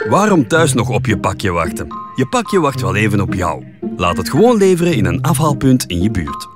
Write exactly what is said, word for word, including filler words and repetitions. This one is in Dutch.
Waarom thuis nog op je pakje wachten? Je pakje wacht wel even op jou. Laat het gewoon leveren in een afhaalpunt in je buurt.